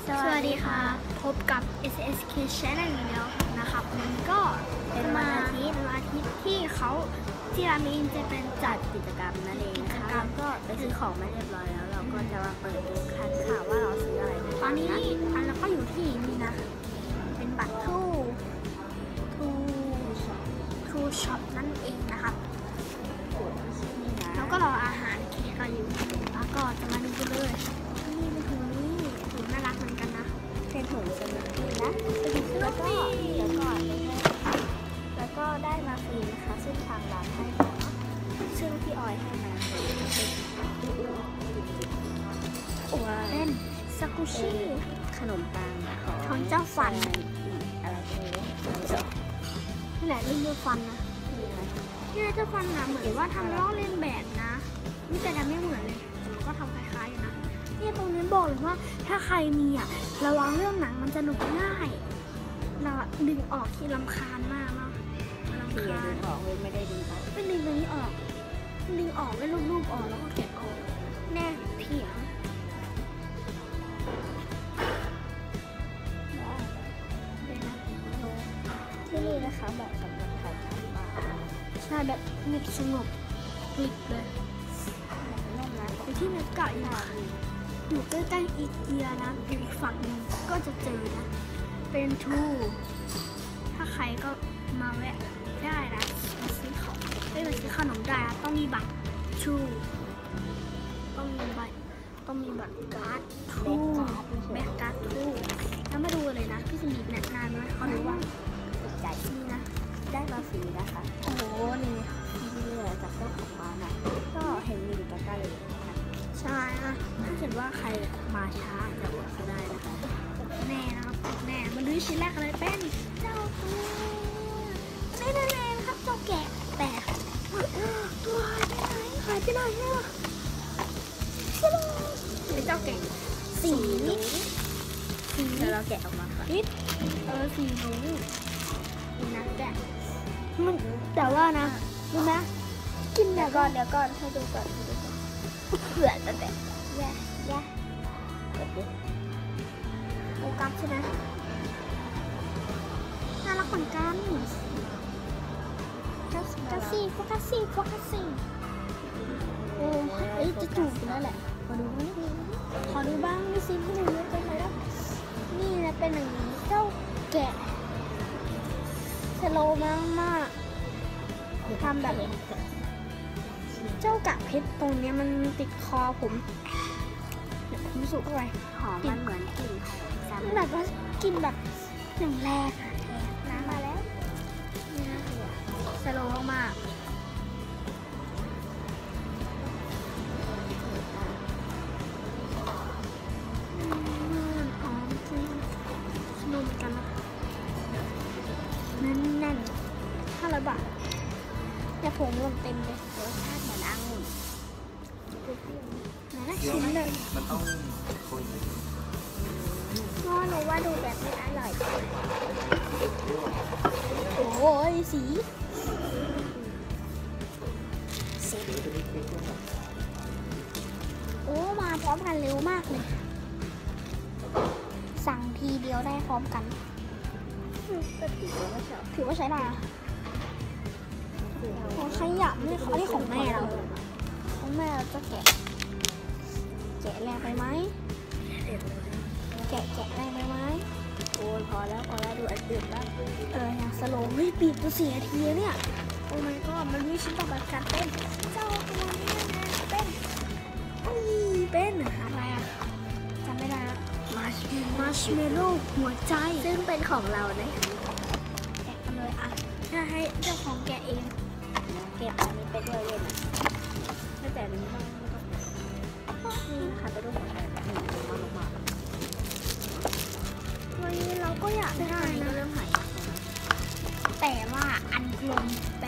สวัสดีค่ะพบกับ SSK Channel อีกแล้วนะครับมันก็เป็นวันอาทิตย์ที่รามินจะเป็นจัดกิจกรรมนั่นเองนะคะก็ไปซื้อของมาเรียบร้อยแล้วเราก็จะมาเปิดดูกันค่ะว่าเราซื้ออะไรตอนนี้เราก็อยู่ที่นี่นะเป็นบัตรทูช็อปนั่นเองนะครับแล้วก็รออาหารเคกอยู่แล้วก็จะมาดูกันเลยนี่เป็นถุงน่ารักเหมือนกันนะเป็นถุงสนุกดีนะแล้วก็ได้มาฟรีนะคะซึ่งทางร้านให้มาซึ่งพี่ออยให้มาเป็นซากุชิขนมปังของเจ้าฟันอะไรนี่แหละเรื่องฟันนะที่เจ้าฟันนะเหมือนว่าทำล้อเลียนแบบนะนี่แต่ไม่เหมือนเลยก็ทำคล้ายๆอยู่นะนี่ตรงนี้บอกเลยว่าถ้าใครมีระวังเรื่องหนังมันจะหลุดง่ายเราดึงออกที่รำคาญมากเนาะดึงออกไม่ได้ดึงออกไม่ดึงตรงนี้ออกดึงออกไม่รูปออกแล้วก็แกะออกแน่เถียงที่นี่นะคะเหมาะสำหรับใครทำบ้านใช่แบบเงียบสงบกริบเลยอยู่ที่เมกะอยู่ใกล้ๆอีเกียนะอยู่อีกฝั่งนึงก็จะเจอนะเป็นทูถ้าใครก็มาแวะได้นะมาซื้อของได้มาซื้อขนมได้ต้องมีบัตรทูต้องมีบัตรการ์ดทูแบ็คการ์ดทูแล้วมาดูเลยนะพี่สมิธเนี่ยนานไหมเขารู้ว่าใจนี่นะได้มาฟรีนะคะโอ้โหนี่จากเจ้าของร้านนะก็เห็นมีอยู่ใกล้ๆเลยนะคะใช่นะถ้าเกิดว่าใครมาช้าจะอดเขาได้นะคะแน่นะครับแน่มาดูชิ้นแรกเลยเป็นเจ้าตัวนี่นั่นเองครับเจ้าแกะแต่ตัวหายไปไหนเนี่ยเป็นเจ้าแกะสีแล้วเราแกะออกมาค่ะสีนู้นนี่นะแกะมันแต่ว่านะรู้ไหมกินเดี๋ยวก่อนให้ดูก่อนเผื่อแต่แย่โฟกัสใช่ไหมน่ารักเหมือนกันโฟกัสซี่โอ้ยจะจูบแล้วแหละขอดูบ้างมีซีนให้ดูด้วยกันไหมล่ะนี่นะเป็นอย่างนี้เจ้าแกะสโลว์มากทำแบบเจ้ากะเพชรตรงนี้มันติดคอผมเดี๋ยวผมสูบเข้าไปหอมมันเหมือนกลิ่นของแบบว่ากินแบบอย่างแรกน้ำมาแล้วนี่นะสโลว์มากหอมจริงนมกันนะแน่น500 บาทแต่ผงลงเต็มเลยรสชาติเหมือนองุ่นน่าชิมเลยมันต้องคนง้อหนูว่าดูแบบไม่อร่อยโอ้ยสีโอ้มาพร้อมกันเร็วมากเลยสั่งทีเดียวได้พร้อมกันถือว่าใช้ได้ขยะนี่เขาที่ของแม่เราจะแกะแรงไปไหมแกะแรงไปไหมโอ้ยพอแล้วดูอันอื่นบ้างอย่างสโลว์ไม่ปิดตัว4 นาทีเนี่ยโอ้ my god มันมีชิ้นต่อไปการเต้นเจ้าตัวนี้นะเป็นอะไรจำไม่ได้แล้วมาร์ชเมลโล่หัวใจซึ่งเป็นของเราเนี่ยแกะกันเลยถ้าให้เจ้าของแกะเองเก็บอันนี้ไปด้วยเลยนะไม่แต่นี้ไม่ต้องนี่ค่ะไปด้วยลงมาวันนี้เราก็อยากได้นะแต่ว่าอันกลม